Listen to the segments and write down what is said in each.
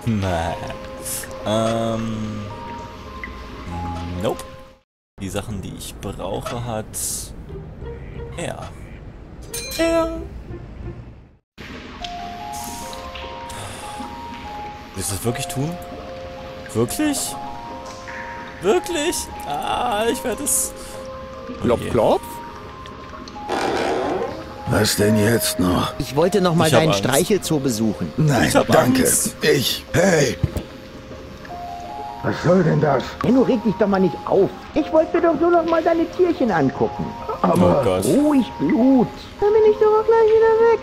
Nein. Nope. Die Sachen, die ich brauche, hat er. Willst du das wirklich tun? Wirklich? Wirklich? Ah, ich werde es... Klopf, klopf. Was denn jetzt noch? Ich wollte noch mal Ich hab deinen Angst. Streichelzoo besuchen. Nein, Ich hab danke. Angst. Hey! Was soll denn das? Benno, reg dich doch mal nicht auf. Ich wollte mir doch nur noch mal deine Tierchen angucken. Oh Gott. Ruhig, Blut. Dann bin ich doch auch gleich wieder weg.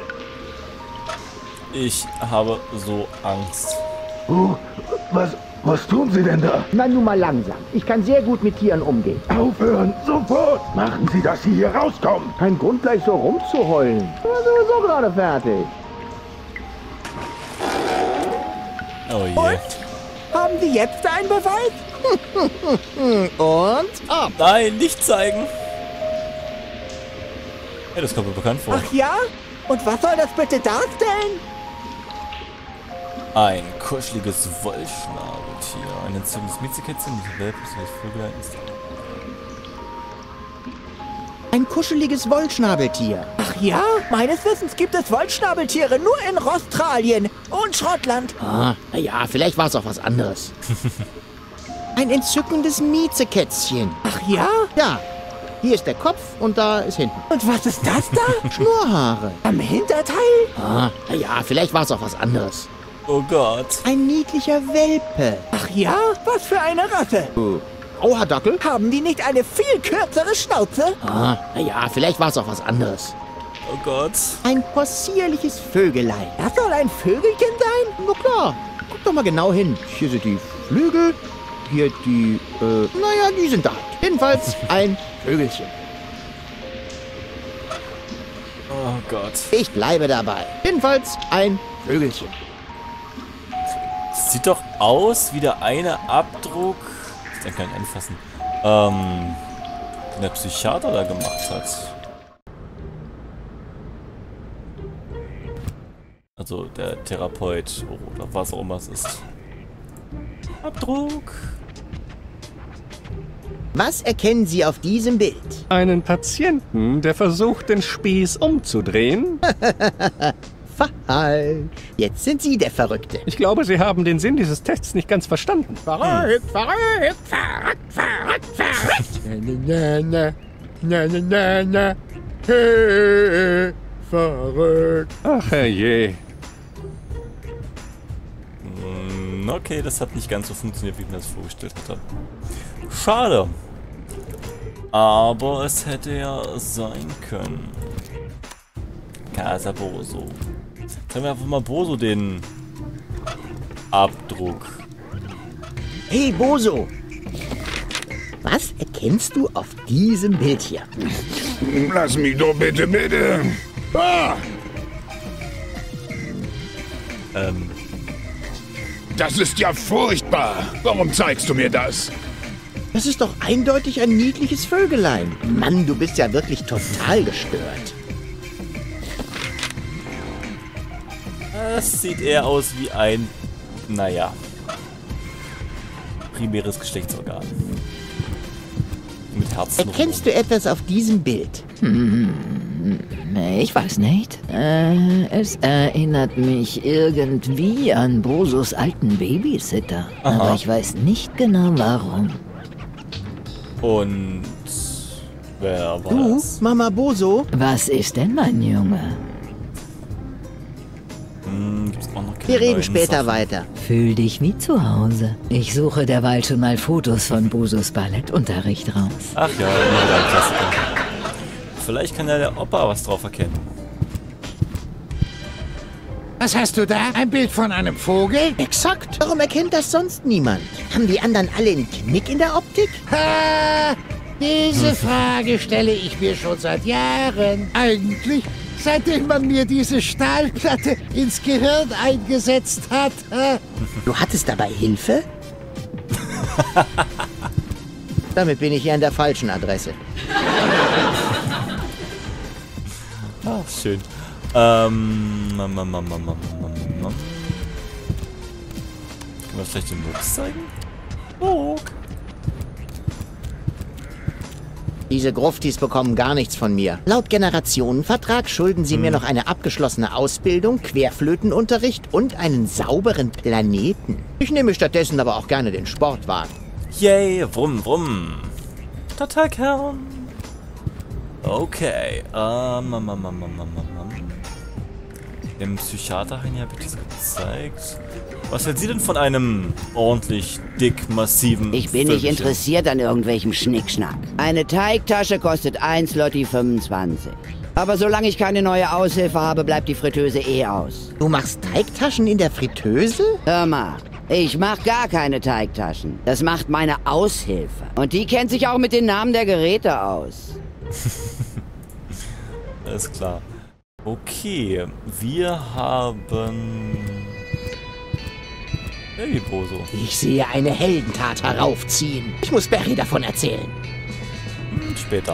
Ich habe so Angst. Was tun Sie denn da? Na, nun mal langsam. Ich kann sehr gut mit Tieren umgehen. Aufhören, sofort! Machen Sie, dass Sie hier rauskommen! Kein Grund, gleich so rumzuheulen. Ich war sowieso gerade fertig. Oh je. Haben Sie jetzt einen Beweis? Und ab. Nein, nicht zeigen. Ja, das kommt mir bekannt vor. Ach ja? Und was soll das bitte darstellen? Ein kuscheliges Wollschnabeltier. Ein entzündendes Miezekätzchen, die Welpen des Vögelein ist. Ein kuscheliges Wollschnabeltier. Ach ja? Meines Wissens gibt es Wollschnabeltiere nur in Australien und Schottland. Ah, naja, vielleicht war es auch was anderes. Ein entzückendes Miezekätzchen. Ach ja? Ja. Hier ist der Kopf und da ist hinten. Und was ist das da? Schnurrhaare. Am Hinterteil? Ah, naja, vielleicht war es auch was anderes. Oh Gott. Ein niedlicher Welpe. Ach ja? Was für eine Rasse? Grauer Dackel? Haben die nicht eine viel kürzere Schnauze? Ah, naja, vielleicht war es auch was anderes. Oh Gott. Ein possierliches Vögelein. Das soll ein Vögelchen sein? Na klar. Guck doch mal genau hin. Hier sind die Flügel. Hier die, naja, die sind da. Jedenfalls ein Vögelchen. Oh Gott. Ich bleibe dabei. Jedenfalls ein Vögelchen. Sieht doch aus wie der eine Abdruck. Ich kann ihn anfassen. Den der Psychiater da gemacht hat. Also der Therapeut oder was auch immer es ist. Abdruck. Was erkennen Sie auf diesem Bild? Einen Patienten, der versucht, den Spieß umzudrehen? Falsch. Jetzt sind Sie der Verrückte. Ich glaube, Sie haben den Sinn dieses Tests nicht ganz verstanden. Verrückt, verrückt, verrückt, verrückt, verrückt. Na, na, na, na, na, na. Hey, verrückt. Ach herrje. Okay, das hat nicht ganz so funktioniert, wie ich mir das vorgestellt hatte. Schade. Aber es hätte ja sein können. Casa Boso. Zeigen wir einfach mal Boso den Abdruck. Hey, Boso. Was erkennst du auf diesem Bild hier? Lass mich doch bitte, bitte! Ah, das ist ja furchtbar! Warum zeigst du mir das? Das ist doch eindeutig ein niedliches Vögelein. Mann, du bist ja wirklich total gestört. Es sieht eher aus wie ein, naja, primäres Geschlechtsorgan. Mit Herzen. Erkennst du etwas auf diesem Bild? Ich weiß nicht. Es erinnert mich irgendwie an Bosos alten Babysitter. Aha. Aber ich weiß nicht genau warum. Und wer war Du, das? Mama Boso? Was ist denn, mein Junge? Gibt's auch noch keine Wir reden neuen später Sachen? weiter. Fühl dich wie zu Hause. Ich suche derweil schon mal Fotos von Bosos Ballettunterricht raus. Ach ja, immer wieder ein Klassiker. Vielleicht kann ja der Opa was drauf erkennen. Was hast du da? Ein Bild von einem Vogel? Exakt. Warum erkennt das sonst niemand? Haben die anderen alle einen Knick in der Optik? Ha! Diese Frage stelle ich mir schon seit Jahren. Eigentlich, seitdem man mir diese Stahlplatte ins Gehirn eingesetzt hat. Du hattest dabei Hilfe? Damit bin ich hier an der falschen Adresse. Ah, schön. wir vielleicht den Murks zeigen? Murk. Diese Gruftis bekommen gar nichts von mir. Laut Generationenvertrag schulden sie mir noch eine abgeschlossene Ausbildung, Querflötenunterricht und einen sauberen Planeten. Ich nehme stattdessen aber auch gerne den Sportwagen. Yay, brumm, brumm. Total Kern. Okay, Dem Psychiater habe ich das gezeigt. Was hält sie denn von einem ordentlich dick, massiven Ich bin nicht Vögelchen? interessiert an irgendwelchem Schnickschnack. Eine Teigtasche kostet 1 Lotti 25. Aber solange ich keine neue Aushilfe habe, bleibt die Fritteuse eh aus. Du machst Teigtaschen in der Fritteuse? Hör mal, ich mach gar keine Teigtaschen. Das macht meine Aushilfe. Und die kennt sich auch mit den Namen der Geräte aus. Alles klar. Okay, wir haben... Hey, Boso. Ich sehe eine Heldentat heraufziehen. Ich muss Barry davon erzählen. Später.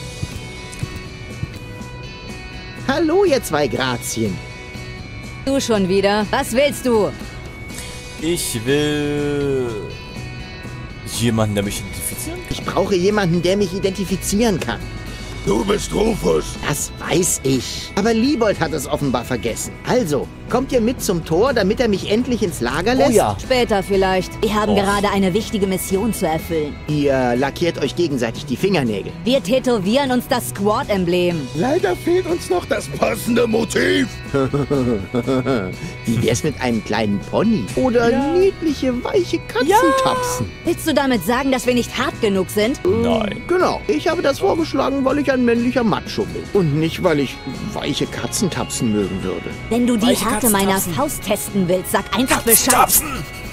Hallo, ihr zwei Grazien. Du schon wieder? Was willst du? Ich will... jemanden, der mich identifizieren kann. Ich brauche jemanden, der mich identifizieren kann. Du bist Rufus. Das weiß ich. Aber Liebold hat es offenbar vergessen. Also, kommt ihr mit zum Tor, damit er mich endlich ins Lager lässt? Oh ja. Später vielleicht. Wir haben Oh. gerade eine wichtige Mission zu erfüllen. Ihr lackiert euch gegenseitig die Fingernägel. Wir tätowieren uns das Squad-Emblem. Leider fehlt uns noch das passende Motiv. Wie wär's mit einem kleinen Pony? Oder niedliche, weiche Katzentapsen? Willst du damit sagen, dass wir nicht hart genug sind? Nein. Genau. Ich habe das vorgeschlagen, weil ich ein männlicher Macho bin. Und nicht, weil ich weiche Katzentapsen mögen würde. Wenn du die Weiche Härte meiner Katzentapsen. Faust testen willst, sag einfach Bescheid. Tapsen!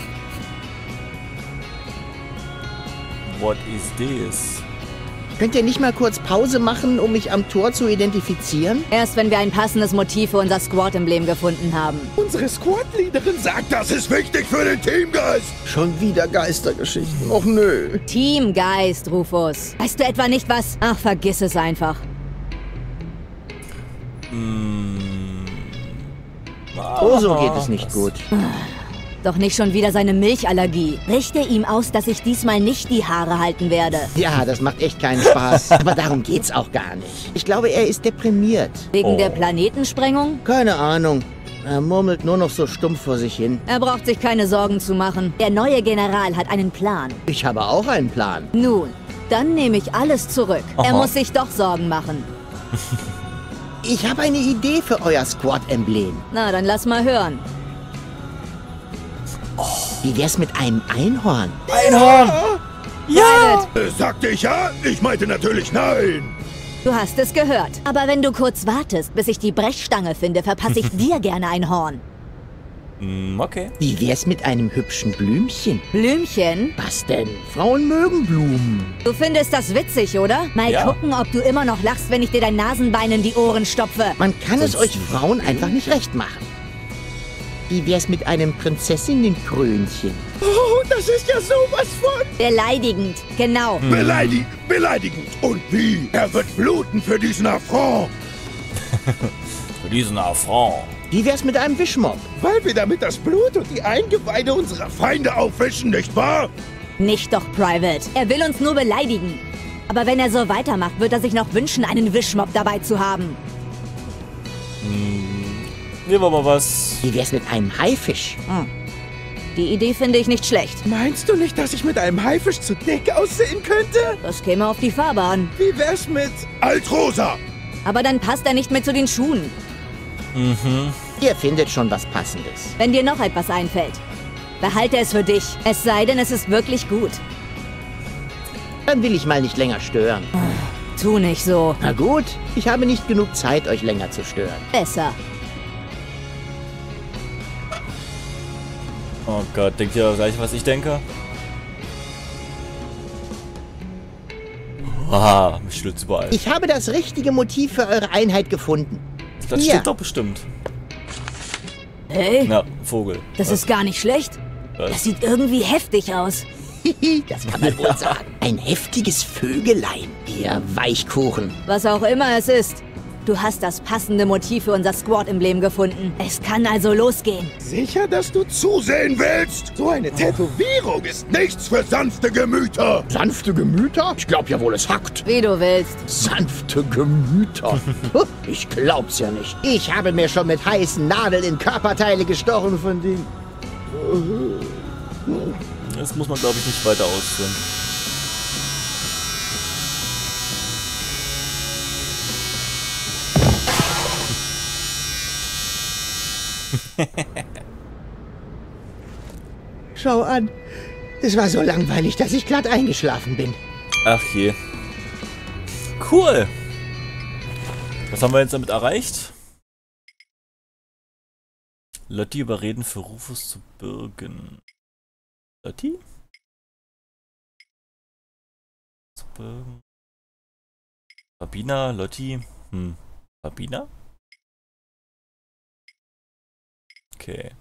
What is this? Könnt ihr nicht mal kurz Pause machen, um mich am Tor zu identifizieren? Erst wenn wir ein passendes Motiv für unser Squad-Emblem gefunden haben. Unsere Squad-Leaderin sagt, das ist wichtig für den Teamgeist. Schon wieder Geistergeschichten. Och nö. Teamgeist, Rufus. Weißt du etwa nicht was? Ach, vergiss es einfach. Oh, so geht es nicht gut. Doch nicht schon wieder seine Milchallergie. Richte ihm aus, dass ich diesmal nicht die Haare halten werde. Ja, das macht echt keinen Spaß. Aber darum geht's auch gar nicht. Ich glaube, er ist deprimiert. Wegen der Planetensprengung? Keine Ahnung. Er murmelt nur noch so stumpf vor sich hin. Er braucht sich keine Sorgen zu machen. Der neue General hat einen Plan. Ich habe auch einen Plan. Nun, dann nehme ich alles zurück. Er Aha. muss sich doch Sorgen machen. Ich habe eine Idee für euer Squad-Emblem. Na, dann lass mal hören. Wie wär's mit einem Einhorn? Einhorn! Ja! Sagte ich ja? Ich meinte natürlich nein. Du hast es gehört. Aber wenn du kurz wartest, bis ich die Brechstange finde, verpasse ich dir gerne ein Horn. Okay. Wie wär's mit einem hübschen Blümchen? Blümchen? Was denn? Frauen mögen Blumen. Du findest das witzig, oder? Mal Ja. gucken, ob du immer noch lachst, wenn ich dir dein Nasenbein in die Ohren stopfe. Man kann es euch Frauen einfach nicht recht machen. Wie wär's mit einem Prinzessinnenkrönchen? Oh, das ist ja sowas von Beleidigend, genau. beleidigend. Und wie? Er wird bluten für diesen Affront. Für diesen Affront. Wie wär's mit einem Wischmopp? Weil wir damit das Blut und die Eingeweide unserer Feinde aufwischen, nicht wahr? Nicht doch, Private. Er will uns nur beleidigen. Aber wenn er so weitermacht, wird er sich noch wünschen, einen Wischmopp dabei zu haben. Nehmen wir mal was. Wie wär's mit einem Haifisch? Die Idee finde ich nicht schlecht. Meinst du nicht, dass ich mit einem Haifisch zu dick aussehen könnte? Das käme auf die Farbe an. Wie wär's mit Altrosa? Aber dann passt er nicht mehr zu den Schuhen. Ihr findet schon was Passendes. Wenn dir noch etwas einfällt, behalte es für dich. Es sei denn, es ist wirklich gut. Dann will ich mal nicht länger stören. Tu nicht so. Na gut, ich habe nicht genug Zeit, euch länger zu stören. Besser. Oh Gott, denkt ihr gleich, was ich denke? Aha, mich stürzt überall. Ich habe das richtige Motiv für eure Einheit gefunden. Das Hier. stimmt doch bestimmt. Hey, Na, Vogel. das ist gar nicht schlecht. Was? Das sieht irgendwie heftig aus. Das kann man wohl sagen. Ein heftiges Vögelein, ihr Weichkuchen. Was auch immer es ist. Du hast das passende Motiv für unser Squad-Emblem gefunden. Es kann also losgehen. Sicher, dass du zusehen willst? So eine Tätowierung ist nichts für sanfte Gemüter. Sanfte Gemüter? Ich glaub ja wohl, es hackt. Wie du willst. Sanfte Gemüter. Ich glaub's ja nicht. Ich habe mir schon mit heißen Nadeln in Körperteile gestochen von denen. Das muss man, glaube ich, nicht weiter ausführen. Schau an. Es war so langweilig, dass ich glatt eingeschlafen bin. Ach je. Cool. Was haben wir jetzt damit erreicht? Lotti überreden für Rufus zu bürgen. Lotti? Zu bürgen. Fabina, Lotti. Fabina? Okay.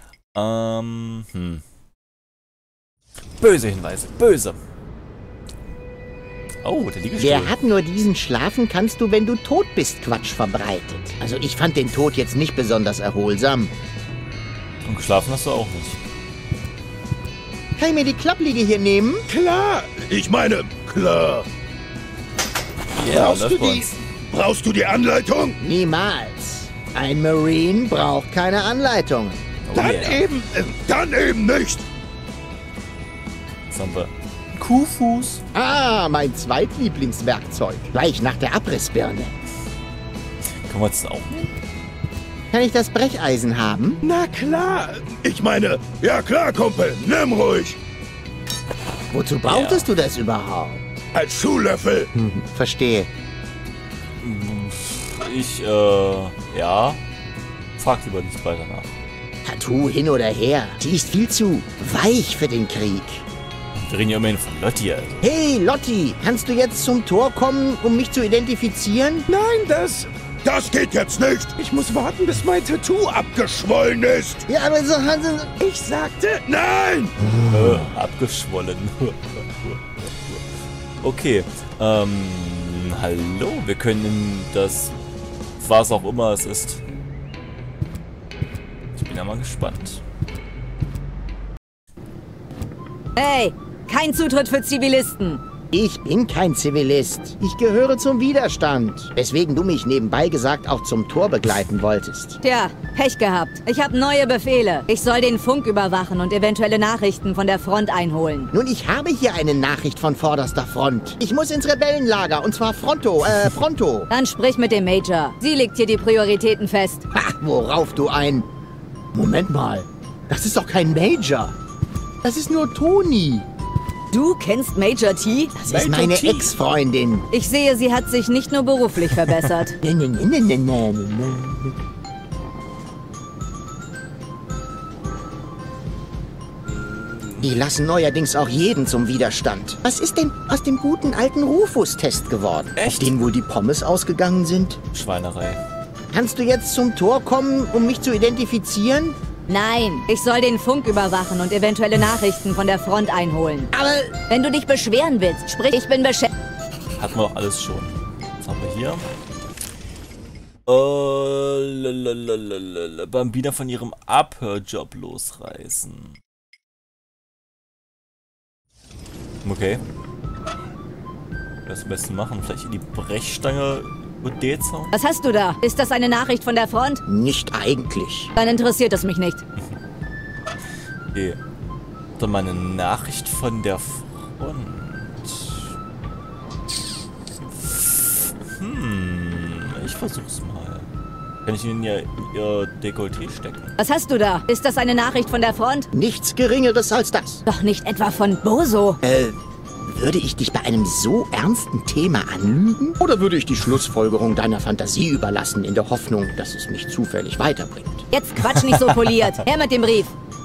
Böse Hinweise. Böse. Oh, der Liegestuhl. Wer hat nur diesen Schlafen kannst du, wenn du tot bist, Quatsch verbreitet. Also ich fand den Tod jetzt nicht besonders erholsam. Und geschlafen hast du auch nicht. Kann ich mir die Klappliege hier nehmen? Klar, ich meine, klar. Ja, Brauchst du die Anleitung? Niemals. Ein Marine braucht keine Anleitung. Dann eben nicht. Jetzt haben wir Kuhfuß. Ah, mein Zweitlieblingswerkzeug. Gleich nach der Abrissbirne. Können wir jetzt auch nehmen? Kann ich das Brecheisen haben? Na klar. Ich meine, ja klar, Kumpel, nimm ruhig. Wozu brauchtest du das überhaupt? Als Schuhlöffel. Verstehe. Ja. Frag lieber nicht weiter nach. Tattoo hin oder her. Die ist viel zu weich für den Krieg. Wir reden ja immerhin von Lotti, also. Hey, Lotti, kannst du jetzt zum Tor kommen, um mich zu identifizieren? Nein, das geht jetzt nicht. Ich muss warten, bis mein Tattoo abgeschwollen ist. Ja, aber so Ich sagte nein. Abgeschwollen. Okay. Hallo, wir können das, was auch immer es ist. Ich bin ja mal gespannt. Hey, kein Zutritt für Zivilisten. Ich bin kein Zivilist. Ich gehöre zum Widerstand. Weswegen du mich nebenbei gesagt auch zum Tor begleiten wolltest. Tja, Pech gehabt. Ich habe neue Befehle. Ich soll den Funk überwachen und eventuelle Nachrichten von der Front einholen. Nun, ich habe hier eine Nachricht von vorderster Front. Ich muss ins Rebellenlager, und zwar pronto. Dann sprich mit dem Major. Sie legt hier die Prioritäten fest. Ha, worauf du ein... Moment mal. Das ist doch kein Major. Das ist nur Toni. Du kennst Major T? Das ist meine Ex-Freundin. Ich sehe, sie hat sich nicht nur beruflich verbessert. Die lassen neuerdings auch jeden zum Widerstand. Was ist denn aus dem guten alten Rufus-Test geworden? Echt? Auf den wohl die Pommes ausgegangen sind? Schweinerei. Kannst du jetzt zum Tor kommen, um mich zu identifizieren? Nein, ich soll den Funk überwachen und eventuelle Nachrichten von der Front einholen. Aber... Wenn du dich beschweren willst, sprich, ich bin beschäftigt. Hatten wir doch alles schon. Was haben wir hier? Bambina von ihrem Abhörjob losreißen. Okay. Was am besten machen? Vielleicht in die Brechstange und Dezer? Was hast du da? Ist das eine Nachricht von der Front? Nicht eigentlich. Dann interessiert es mich nicht. Okay. Dann mal eine Nachricht von der Front. Ich versuch's mal. Kann ich Ihnen ja Ihr Dekolleté stecken? Was hast du da? Ist das eine Nachricht von der Front? Nichts Geringeres als das. Doch nicht etwa von Boso. Würde ich dich bei einem so ernsten Thema anlügen? Oder würde ich die Schlussfolgerung deiner Fantasie überlassen, in der Hoffnung, dass es mich zufällig weiterbringt? Jetzt quatsch nicht so poliert. Her mit dem Brief.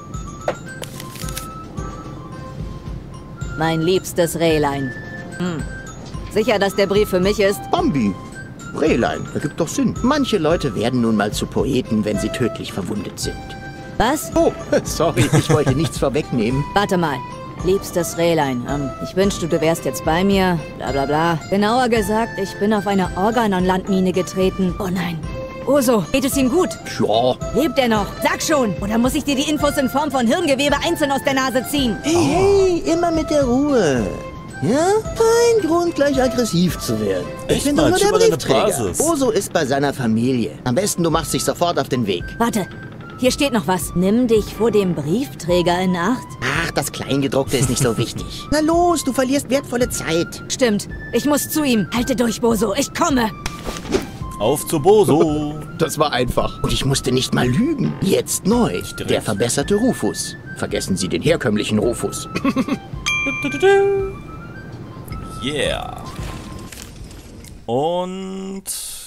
Mein liebstes Rehlein. Sicher, dass der Brief für mich ist? Bambi. Rehlein, ergibt doch Sinn. Manche Leute werden nun mal zu Poeten, wenn sie tödlich verwundet sind. Was? Oh, sorry, ich wollte nichts vorwegnehmen. Warte mal. Liebstes Rehlein, ich wünschte, du wärst jetzt bei mir, bla bla bla. Genauer gesagt, ich bin auf eine Organon-Landmine getreten. Oh nein. Oso, geht es ihm gut? Ja. Lebt er noch? Sag schon! Oder muss ich dir die Infos in Form von Hirngewebe einzeln aus der Nase ziehen? Hey, immer mit der Ruhe. Ja? Kein Grund, gleich aggressiv zu werden. Ich bin doch nur der Briefträger. Oso ist bei seiner Familie. Am besten, du machst dich sofort auf den Weg. Warte, hier steht noch was. Nimm dich vor dem Briefträger in Acht. Ach, das Kleingedruckte ist nicht so wichtig. Na los, du verlierst wertvolle Zeit. Stimmt, ich muss zu ihm. Halte durch, Boso, ich komme. Auf zu Boso. Das war einfach. Und ich musste nicht mal lügen. Jetzt neu. Der verbesserte Rufus. Vergessen Sie den herkömmlichen Rufus. Yeah. Und...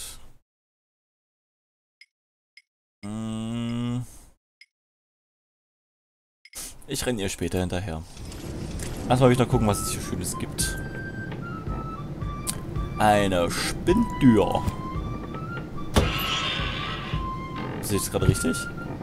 Ich renne ihr später hinterher. Erstmal will ich noch gucken, was es hier Schönes gibt. Eine Spinntür. Sehe ich das gerade richtig?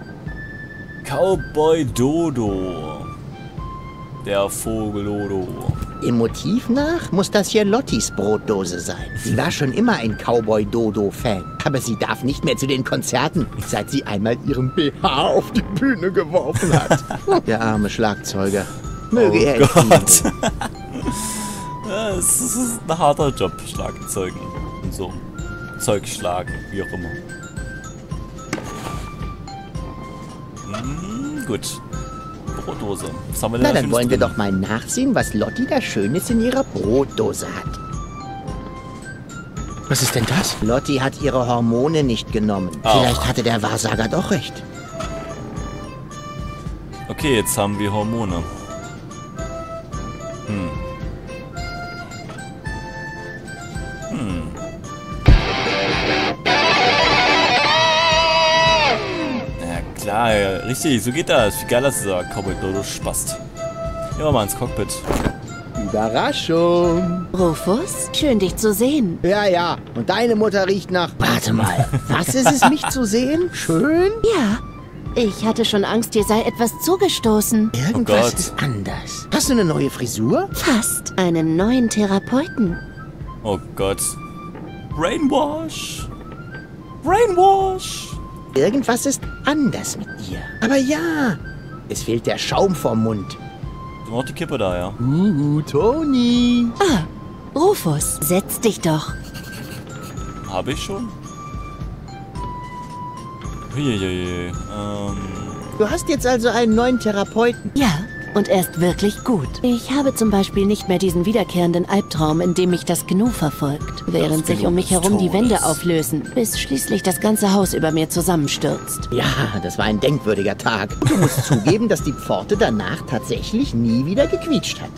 Cowboy Dodo. Der Vogel Dodo. Im Motiv nach muss das hier Lottis Brotdose sein. Sie war schon immer ein Cowboy Dodo-Fan. Aber sie darf nicht mehr zu den Konzerten, seit sie einmal ihren BH auf die Bühne geworfen hat. Der arme Schlagzeuger. Möge er Gott. Ja, es ist ein harter Job, Schlagzeugen und so. Zeug schlagen, wie auch immer. Gut. Brotdose. Was haben wir denn? Na, da dann wollen wir drin? doch mal nachsehen, was Lotti da Schönes in ihrer Brotdose hat. Was ist denn das? Lotti hat ihre Hormone nicht genommen. Vielleicht hatte der Wahrsager doch recht. Okay, jetzt haben wir Hormone. Ja klar, ja, richtig, so geht das. Wie geil das ist, dieser Cowboy Dodo Spast. Gehen wir mal ins Cockpit. Überraschung. Rufus, schön dich zu sehen. Ja, ja. Und deine Mutter riecht nach... Warte mal. Was ist es, mich zu sehen? Schön? Ja, ich hatte schon Angst, dir sei etwas zugestoßen. Irgendwas Gott. ist anders. Hast du eine neue Frisur? Fast einen neuen Therapeuten. Oh Gott. Brainwash. Brainwash. Irgendwas ist anders mit ihr. Aber ja, es fehlt der Schaum vom Mund. Du machst die Kippe da, ja? Toni. Rufus, setz dich doch. Habe ich schon? Uiuiui. Du hast jetzt also einen neuen Therapeuten. Ja, und er ist wirklich gut. Ich habe zum Beispiel nicht mehr diesen wiederkehrenden Albtraum, in dem mich das Gnu verfolgt, während sich um mich herum die Wände auflösen, bis schließlich das ganze Haus über mir zusammenstürzt. Ja, das war ein denkwürdiger Tag. Du musst zugeben, dass die Pforte danach tatsächlich nie wieder gequietscht hat.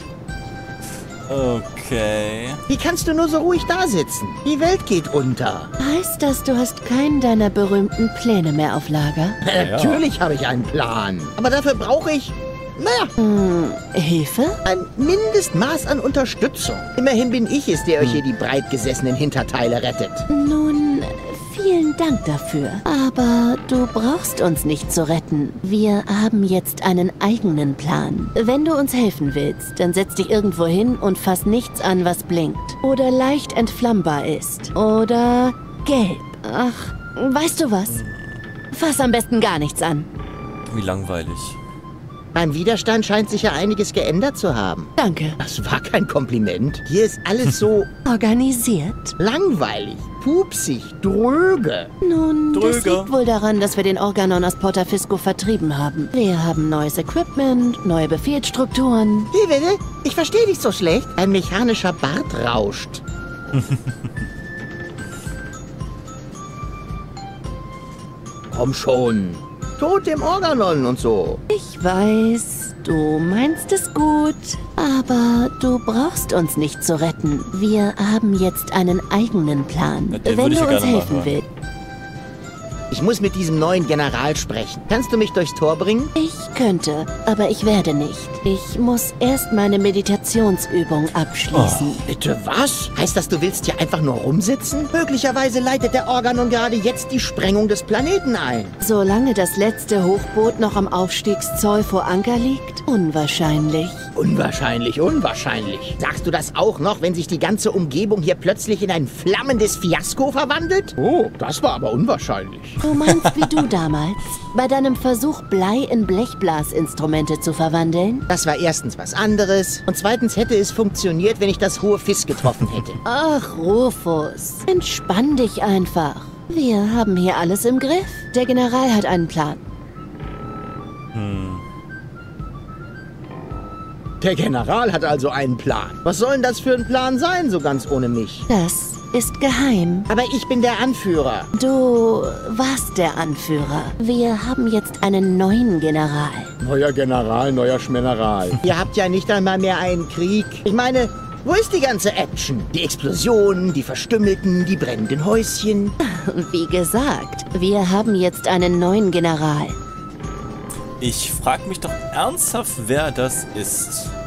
Okay. Wie kannst du nur so ruhig da sitzen? Die Welt geht unter. Heißt das, du hast keinen deiner berühmten Pläne mehr auf Lager? Natürlich habe ich einen Plan. Aber dafür brauche ich... Hilfe? Ein Mindestmaß an Unterstützung. Immerhin bin ich es, der euch hier die breit gesessenen Hinterteile rettet. Nun, vielen Dank dafür. Aber du brauchst uns nicht zu retten. Wir haben jetzt einen eigenen Plan. Wenn du uns helfen willst, dann setz dich irgendwo hin und fass nichts an, was blinkt. Oder leicht entflammbar ist. Oder gelb. Ach, weißt du was? Fass am besten gar nichts an. Wie langweilig. Beim Widerstand scheint sich ja einiges geändert zu haben. Danke. Das war kein Kompliment. Hier ist alles so Organisiert? langweilig, pupsig, dröge. Nun, das Dröge. liegt wohl daran, dass wir den Organon aus Portafisco vertrieben haben. Wir haben neues Equipment, neue Befehlsstrukturen. Wie bitte? Ich verstehe dich so schlecht. Ein mechanischer Bart rauscht. Komm schon. Tod dem Organon und so. Ich weiß, du meinst es gut, aber du brauchst uns nicht zu retten. Wir haben jetzt einen eigenen Plan. Ja, den Wenn würde ich du ja uns gerne mal helfen hören. willst. Ich muss mit diesem neuen General sprechen. Kannst du mich durchs Tor bringen? Ich könnte, aber ich werde nicht. Ich muss erst meine Meditationsübung abschließen. Bitte was? Heißt das, du willst hier einfach nur rumsitzen? Möglicherweise leitet der Organon gerade jetzt die Sprengung des Planeten ein. Solange das letzte Hochboot noch am Aufstiegszoll vor Anker liegt? Unwahrscheinlich. Unwahrscheinlich, unwahrscheinlich. Sagst du das auch noch, wenn sich die ganze Umgebung hier plötzlich in ein flammendes Fiasko verwandelt? Oh, das war aber unwahrscheinlich. Du meinst wie du damals? Bei deinem Versuch, Blei in Blechblasinstrumente zu verwandeln? Das war erstens was anderes und zweitens hätte es funktioniert, wenn ich das hohe Fiss getroffen hätte. Ach, Rufus, entspann dich einfach. Wir haben hier alles im Griff. Der General hat einen Plan. Der General hat also einen Plan. Was soll denn das für ein Plan sein, so ganz ohne mich? Das ist geheim. Aber ich bin der Anführer. Du warst der Anführer. Wir haben jetzt einen neuen General. Neuer General, neuer Schmeneral. Ihr habt ja nicht einmal mehr einen Krieg. Ich meine, wo ist die ganze Action? Die Explosionen, die Verstümmelten, die brennenden Häuschen. Wie gesagt, wir haben jetzt einen neuen General. Ich frage mich doch ernsthaft, wer das ist.